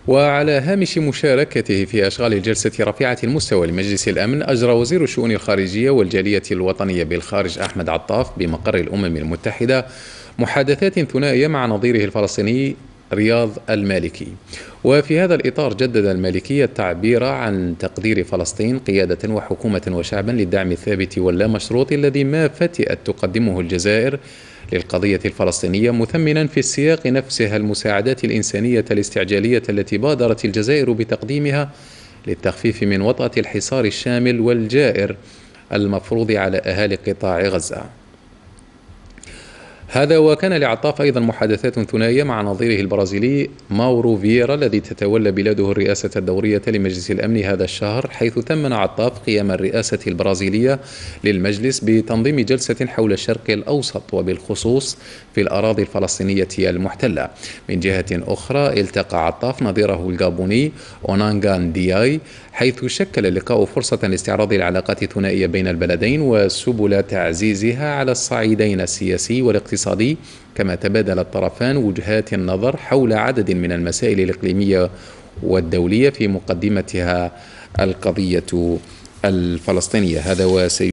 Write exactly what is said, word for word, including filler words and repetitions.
وعلى هامش مشاركته في أشغال الجلسة رفيعة المستوى لمجلس الأمن، أجرى وزير الشؤون الخارجية والجالية الوطنية بالخارج أحمد عطاف بمقر الأمم المتحدة محادثات ثنائية مع نظيره الفلسطيني رياض المالكي. وفي هذا الإطار جدد المالكي التعبير عن تقدير فلسطين قيادة وحكومة وشعبا للدعم الثابت واللامشروط الذي ما فتئت تقدمه الجزائر للقضية الفلسطينية، مثمنا في السياق نفسها المساعدات الإنسانية الاستعجالية التي بادرت الجزائر بتقديمها للتخفيف من وطأة الحصار الشامل والجائر المفروض على أهالي قطاع غزة. هذا وكان لعطاف أيضا محادثات ثنائية مع نظيره البرازيلي ماورو فييرا الذي تتولى بلاده الرئاسة الدورية لمجلس الأمن هذا الشهر، حيث ثمن عطاف قيام الرئاسة البرازيلية للمجلس بتنظيم جلسة حول الشرق الأوسط وبالخصوص في الأراضي الفلسطينية المحتلة. من جهة أخرى التقى عطاف نظيره الغابوني أونانغان دياي، حيث شكل اللقاء فرصة لاستعراض العلاقات الثنائية بين البلدين وسبل تعزيزها على الصعيدين السياسي والاقتصادي، كما تبادل الطرفان وجهات النظر حول عدد من المسائل الإقليمية والدولية في مقدمتها القضية الفلسطينية. هذا وسي